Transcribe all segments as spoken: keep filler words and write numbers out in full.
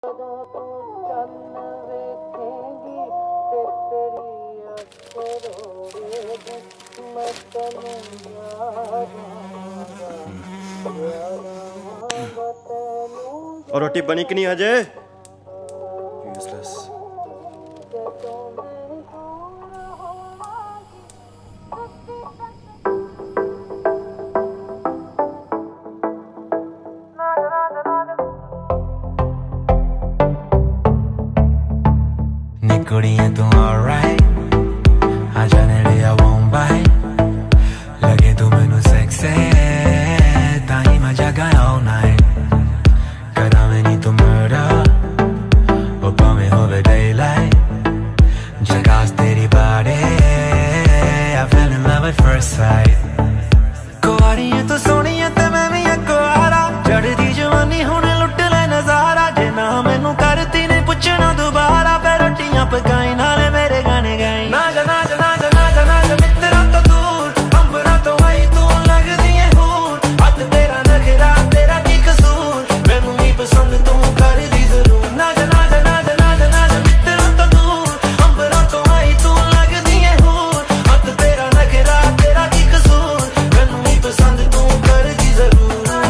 और रोटी बनी कि नहीं अजय? कुड़ियां तू alright, आ जाने लिया won't bite, लगे तू मैनू sexy, ताही मैं जगा all night, करा मैं नहीं तू murder, वो पावे होवे daylight, जगास तेरी body, I fell in love at first sight, कुआरी है तू सोनी है ते मैं भी है कुआरा, चढ़दी जवानी होने लुट ले नजारा, जे ना मैनू करती ने पुछना दोबारा, पकाई नाले मेरे गाने गाई ना जा ना जा ना जा ना जा ना जा मित्रा तो दूर अंबरा तो आई तू लगदी है हूर हद तेरा नखरा तेरा की कसूर मैनू ही पसंद तू कर दी जरूर ना जा ना जा ना जा ना जा ना जा मित्रा तो दूर अंबरा तो आई तू लगदी है हूर हद तेरा नखरा तेरा की कसूर मैनू ही पसंद तू कर दी जरूर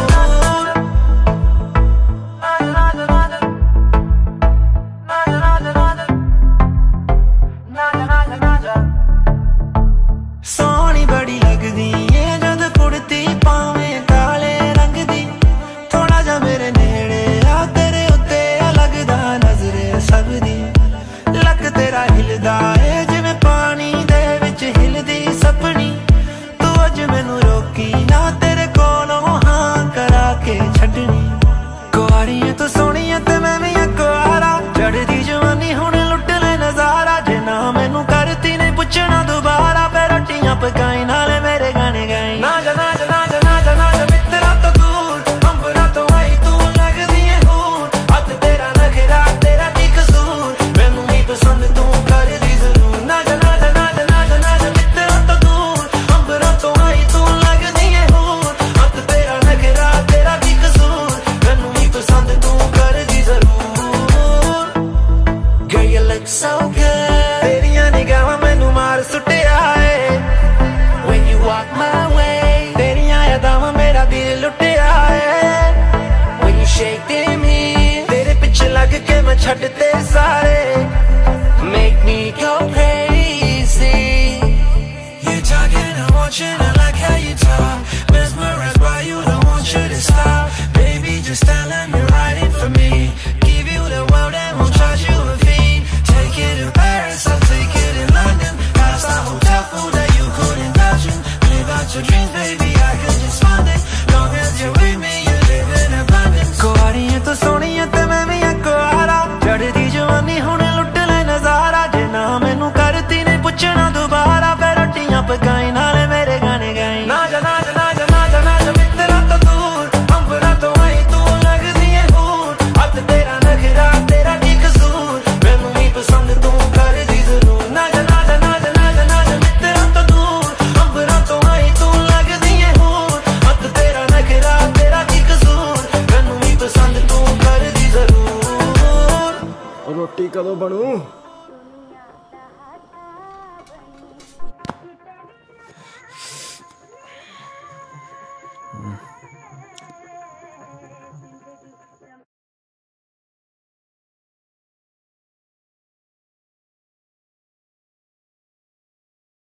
सोहनी बड़ी लगदी है जद कुड़ती पावे काले रंग दी थोड़ा जा मेरे नेड़े आ तेरे उत्ते लगदा नजरे सब दी लक तेरा हिलदा है जिवें पानी दे विच हिलदी सपनी तू अज मैनू रोकी ना तेरे कोलों हां करा के छड्डनी कुआरी है तू सोहनी है ते मैं भी है कुआरा चढ़दी जवानी हुण लुट ले नजारा जे ना मैनू करती ने पुछना दोबारा पकाई नाले मेरे गाने गाई ना जा ना जा ना जा ना जा ना जा मित्रा तो दूर अंबरा तो आई तू लगदी है हूर हद तेरा नखरा तेरा की कसूर मैनू ही पसंद तू कर दी जरूर ना जा ना जा ना जा ना जा ना जा मित्रा तो दूर अंबरा तो आई तू लगदी है हूर हद तेरा नखरा तेरा की कसूर मैनू ही पसंद तू कर दी जरूर Girl you look so good तेरियां निगाहां मैनू मार सुटिया है walk my way तेरियां यादां मेरा दिल लुटिया है when you shake me तेरे पीछे लग के मैं छड्डते सारे make me go crazy you talking I want you I like how you talk mesmerized by you don't want you to stop baby just tell them you're riding for me give you the world and won't charge you a fee take it to Paris I'll take it in London past the hotel food that you couldn't touch your dreams, baby, I could just fund it. Long as you're with me, you live in abundance. कुआरी है तो सोहनी है ते मैं भी है कुआरा चढ़दी जवानी हुण लुट ले नजारा जे ना मैनू करती ने पुछना दोबारा फिर रोटियां पकाई नाले मेरे गाने गाई ना जा ना जा ना जा ना जा ना जा मित्रा तो दूर अंबरा तो आई तू लगदी है हूर हद तेरा नखरा तेरा की कसूर मैनू ही पसंद तू कर दी जरूर ना जा ना जा ना जा ना जा ना जा मित्रा तो दूर अंबरा तो आई तू लगदी है हूर हद तेरा नखरा तेरा की कसूर मैनू ही पसंद तू कर दी जरूर रोटी कदों बनू?